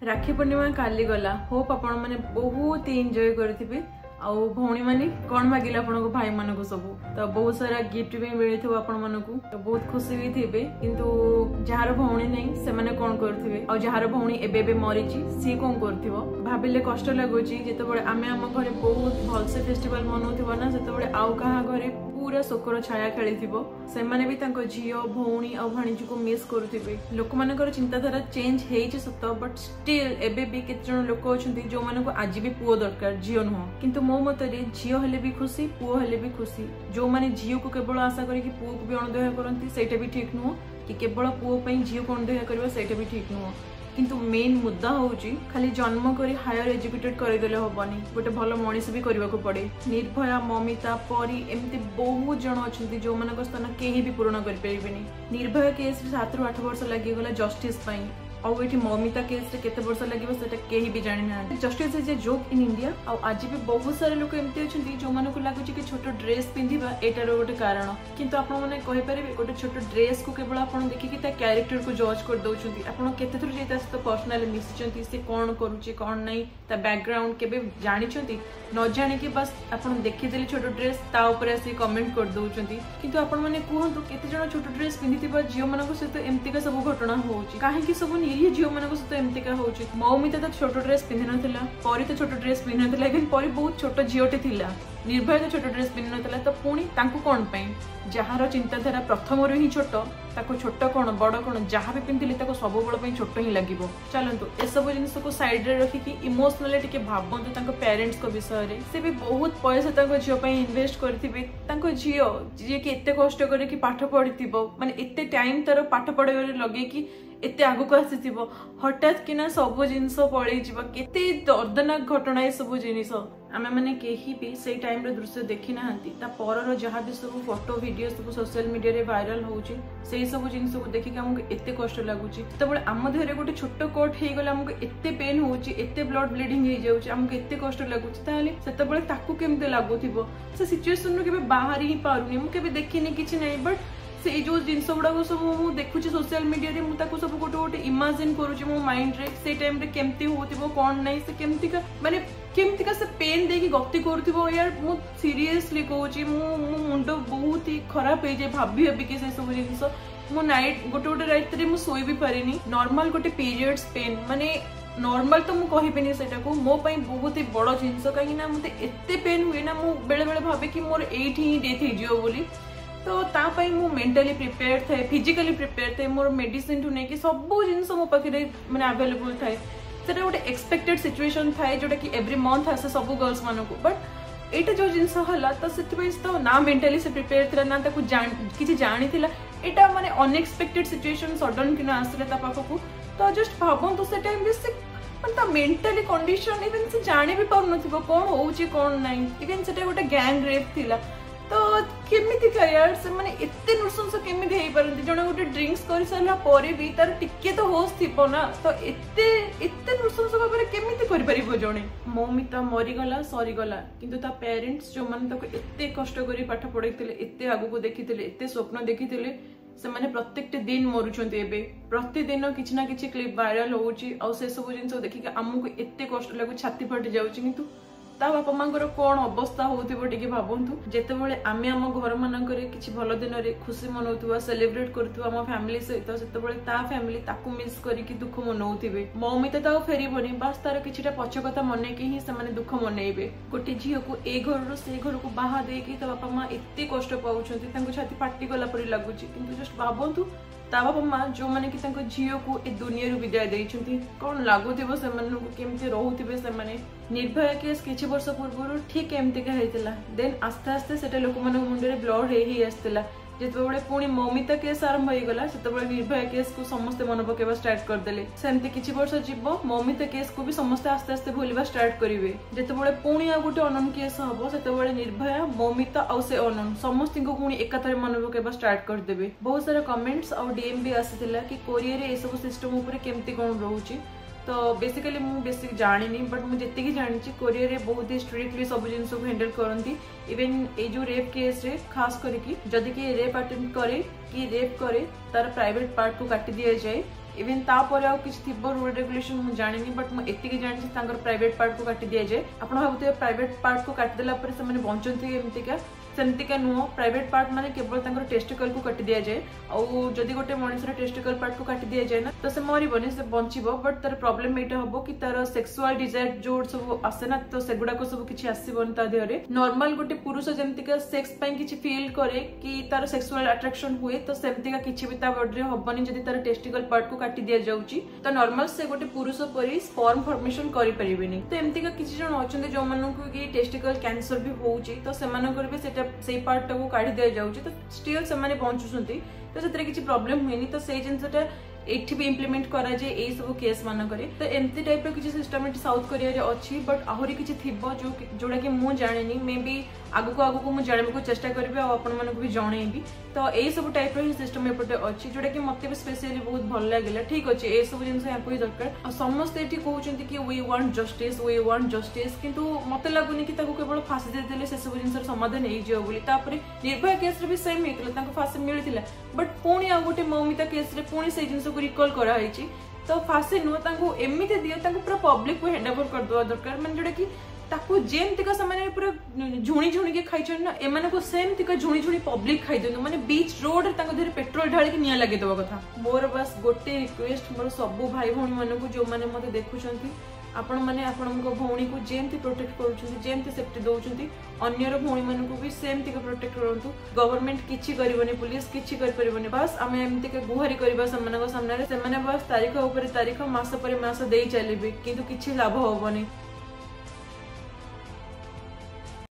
राखी पूर्णिमा काली गला होप आपण मैंने बहुत एंजॉय करेंगे आउ भौणी मानी कौन मागिले आपण भाई मान को सब तो बहुत सारा गिफ्ट भी मिली आपण मन को तो बहुत खुशी भी थे किंतु जार भौणी नहीं से माने कौन करथिबे और जार भौणी एबे मरीची सी कौन करथिबो भाबिले कष्ट लागुची जेतेबेले आमे आम घरे बहुत भलसे फेस्टिवल मनौथिबो ना सेतेबेले आउ कहा घरे पूरा शोकर छाया खेली से माने भी तांको झियो भौणी और भाणीजी को मिस करुथिबे लोक मानकर चिंताधारा चेंज हेइछ सत बट स्टिल एबे भी केते जण लोक अछंती जो मानको आज भी पुओ दरकार झियो नुह किंतु मो मतरे झियो हेले भी खुशी पुओ हेले भी खुशी जो माने झियो को केवल आशा करी कि पुओ को भी अणदेह करंती सेटा भी ठीक नुह कि केवल पुओ पई झियो को अणदेह करबा सेटा भी ठीक नुह किंतु मेन मुद्दा होउची खाली जन्म करी हायर एजुकेटेड करदेले होबनी गोटे भल मनीष भी करबा को पड़े निर्भया ममिता परी एमती बहुत जन अछंती जो मानक स्थान केही भी पूर्ण कर परिबेनी निर्भया केस 7 ରୁ 8 वर्ष लागि गला जस्टिस पई और ये ममिता केस रे केते वर्ष लगे सेटा केही भी जानि ना justice is a joke in India और आज भी बहुत सारे लोक एमती अछंती जो मानको लागुची कि छोटो ड्रेस पिंधिबा एटार गोटे कारण किंतु आपण माने कहि परिबे गोटे छोटो ड्रेस को केवल आपण देखि कि ता कैरेक्टर को जज कर दउछंती आपण केते थुर जेता से पर्सनली मिसिचंती से कोन करूची कोन नै ता बैकग्राउंड केबे जानिचंती न जानि कि बस आपण देखि देली छोटो ड्रेस ता ऊपर आसी कमेंट कर दउछंती किंतु आपण माने कहंतु केते जण छोटो ड्रेस पिंधितिबा जियो मानको सहित एमती का सब घटना होउची काहे कि सब ये झील मान सहित एमतीका होउची मौमिता तो छोटो ड्रेस पिंधि नथिला परी तो छोटो ड्रेस पिंधि नथिला लेकिन परी बहुत छोटो झीलटे थिला निर्भय तो छोटो ड्रेस पिंधि नथिला तो पुणी तांकु कोन पई जहार चिंताधारा प्रथम ही छोट ताको छोट कोन बड़ कोन जहाँ भी पिंधिले ताको सब बळ पई छोट ही लागिवो चलंतु ए सब जिंस को साइड रे रखी कि इमोशनली टिके भाबंतु ताको पेरेंट्स को विषय रे से भी बहुत पैसा ताको झियो पई इन्वेस्ट करथिबे ताको झियो जे कि एते कष्ट करे कि पाठ पढितिबो माने एते टाइम तार पाठ पढाय रे लगे कि एते आगु को आसीथिबो हठात किना सब जिंस पळै जिवो केते दर्दनाक घटना ए सब जिनिस आमे माने केही भी सेई टाइम रे दृश्य देखि नाहंती ता परर जहा भी सब फोटो वीडियो सब सोशल मीडिया रे वायरल होउची सेई सब जिंस को देखि के हमके एते कष्ट लागुची तबले आम देहरे गोटे छोट कट हे गला हमके एते पेन होउची एते ब्लड ब्लीडिंग हे जाउची हमके एते कष्ट लागुची ताले सेतबले ताकू केमते लागुथिबो से सिचुएशन रो केबे बाहर ही पारुनी हम केबे देखिनी किछि नै बट से जो जिनस गुड़ा सब मुझे देखुची सोशल मीडिया रे मुझे सब गोटे गोटे इमेजिन करुची मो माइंड रे से टाइम रे केमती होतिबो कोन नै से केमती का माने केमती का से पेन देकी गति करथिबो यार मु सीरियसली कहूची मु मुंडो बहुत ही खराब हे जे भाबी भाबी के से सब जिनस मु नाइट गोटे गोटे रात रे मु सोई भी पारिनी नॉर्मल गोटे पीरियड्स पेन माने नॉर्मल तो मु कहिबेनी सेटा को मो पई बहुत ही बड़ जिंस काहे ना मते एते पेन हुए ना मु बेले बेले भाबे कि मोर एठी ही डेथ हे जियो बोली तो तापाई मु मेंटली प्रिपेयर थे फिजिकली प्रिपेयर थे मोर मेडिसिन ठु नै कि सब जिंस मो पाखरे माने अवेलेबल थाए सेटा गोटे एक्सपेक्टेड सिचुएशन थाए जोटा कि एवरी मंथ आसे सब गर्ल्स मानको को बट एटा जो जिंस हला तो सेति तो ना मेंटली से प्रिपेयर थिला ना ताकू किछि जानि थिला एटा माने अनएक्सपेक्टेड सिचुएशन सडन किना आसले ता पाखकू तो जस्ट भाबन तो से टाइम रे से ता मेंटली कंडीशन इवन से जानि भी पाउ नथिबो कोन होउची कोन नै इवन सेटा गोटे गैंग रेप थिला तो केमिति यार से माने एते नृशंस केमिति हेई परंती जण गोटे ड्रिंक्स करि सारला परे भी तार टिके तो होश थिबो ना तो एते एते नृशंस भाबरे केमिति करि परिबो जणे ममिता मरि गला सरी गला किंतु ता पेरेंट्स जो मन तक एते कष्ट करी पाठ पढैतिले एते आगु को देखितिले एते स्वप्न देखितिले से माने प्रत्येक दिन मरुछंती एबे प्रतिदिन किछि ना किछि क्लिप वायरल होउची और से सब जिंस देखि के हमकु एते कष्ट लागु छाती फट जाउची किंतु ता बापा मांकर कौन अवस्था होथिबो टिके भाबंतु जेतेबेले आमे हम घर मानकरे किछि भलो दिन रे खुशी मनौथुवा सेलिब्रेट करथुवा हम फैमिली सहित सेतेबेले ता फैमिली ताकू मिस करी कि दुख मनौथिबे ममिता ता फेरीबनी बस तार किछिटा पछ कथा मने के ही से माने दुख मनेइबे गोटे झियो को ए घर रो से घर को बाहा दे कि ता बापा मां एते कष्ट पाउछंती तांको छाती फाटी गला परि लागुची किंतु जस्ट भाबंतु ता बापा मां जो माने कि तांको झियो को ए दुनिया रु विदाय देइछंती कोन लागुथिबो से माने केमते रहउथिबे से माने निर्भया केस किछि वर्ष पूर्व ठीक एमती का हेतिला देन आस्ते आस्ते सेटा लोक मन मुंडे रे ब्लड हे आस्तिला जेतेबेले पुणी ममिता केस आरंभ हो गला सेतेबेले निर्भया केस को समस्त मन पकेबा स्टार्ट कर देले सेमते किछि वर्ष जिवो ममिता केस को भी समस्त आस्ते आस्ते भूलिबा स्टार्ट करिवे जेतेबेले पुणी आ गुटे अनन केस हबो सेतेबेले निर्भया ममिता और से अनन समस्त को पुणी एकाथरे मन पकेबा स्टार्ट कर देबे बहुत सारा कमेंट्स और डीएम भी आसीतिला कि कोरिया रे ए सब सिस्टम ऊपर केमती कोन रहउची तो बेसिकली मु बेसिक जानी बट मुझे जी जानी कोरिया रे बहुत ही स्ट्रिक्टली सब जिन को हैंडल करती इवन ये जो रेप केस रे खास करके जदि कि रेप अटेम्प्ट करे कि रेप करे तार प्राइवेट पार्ट को काटी दिया जाए इवन तापर आउ किछि थिबो रूल रेगुलेशन मु जानिनी बट मु एतिके जानि तांकर प्राइवेट पार्ट को काटी दिया जाए आपण भाबुते प्राइवेट पार्ट को काटी देला पर से माने बंचंती एमतिका सेमतिका नुह प्राइवेट पार्ट माने केवल तांकर टेस्टिकल को काटी दिया जाए और जदि गोटे मनुष्य टेस्टिकल पार्ट को काटी दिया जाए ना तो से मरिबनी से बंचिबो बट तार प्रॉब्लम एटा हबो कि तार सेक्सुअल डिजायर जो सब आसे ना तो सेगुडा को सब किछि आसीबन ता देहरे नॉर्मल गोटे पुरुष जेमतिका सेक्स पई किछि फील करे कि तार सेक्सुअल अट्रैक्शन हुए तो सेमतिका किछि भी ता बॉडी रे हबनी जदि तार टेस्टिकल पार्ट को काटी दिया जाउची तो नॉर्मल से गोटे पुरुष परी स्पर्म फॉर्मेशन करि परिबेनी तो एमतिका किछि जण अछन्ते जो माननकु कि टेस्टिकल कैंसर भी होउची तो से मानकर भी सेटा से पार्ट को काढ़ी दिया जाउची तो स्टिल से माने बंचुसंती तो सेतरे किछि प्रॉब्लम होइनी तो से जिंसटा एठी भी इम्प्लीमेंट करा जाए ए सब केस मान करे तो एमती टाइप रो किछि सिस्टम साउथ कोरिया रे अछि बट आहुरी किछि थिबो जो जोडा कि मु जानेनी मे बी आगु को मु जानबे को चेष्टा करबे आ अपन मन को भी जणेबी तो ए सब टाइप रो सिस्टम एपटे अछि जोडा कि मते भी स्पेशली बहुत भल लागला ठीक अछि ए सब जिंस या कोई दरकार आ समस्त एठी कहउचंती कि वी वांट जस्टिस किंतु मते लागुनी कि ताको केवल फांसी दे देले से सब जिंसर समाधान हे जियो बोली तापरे निर्भया केस रे भी सेम हेतला ताको फांसी मिलिथिला बट पुणी आ गोटे मौमिता केस रे पुणी से जिंस को रिकॉल करा हैछि तो फांसी नु ताको एमिते दियो ताको पूरा पब्लिक को हैंड ओवर कर दवा दरकार माने जोडा कि ताको जेमतिका समाने पूरा झुणी के खाइछन ना एमाने को सेम तिका झुणी पब्लिक खाइ देनु माने बीच रोड रे ताको देरे पेट्रोल ढाली के निया लागे दवा कथा मोर बस गोटे रिक्वेस्ट मोर सब भाई भौणी माने को जो माने मते देखुछंती आपण माने आपणको भौणी को जेमति प्रोटेक्ट करूछंती जेमति सेफ्टी दोउछंती अन्यर भौणी माने को भी सेमति के प्रोटेक्ट करंतु गवर्नमेंट किछि करिवने पुलिस किछि कर परिवने बस आमे एमति के गुहारी करबा सम्मानक सामने रे से माने बस तारीख ऊपर तारीख मास पर मास देई चलीबे किंतु किछि लाभ होबनी।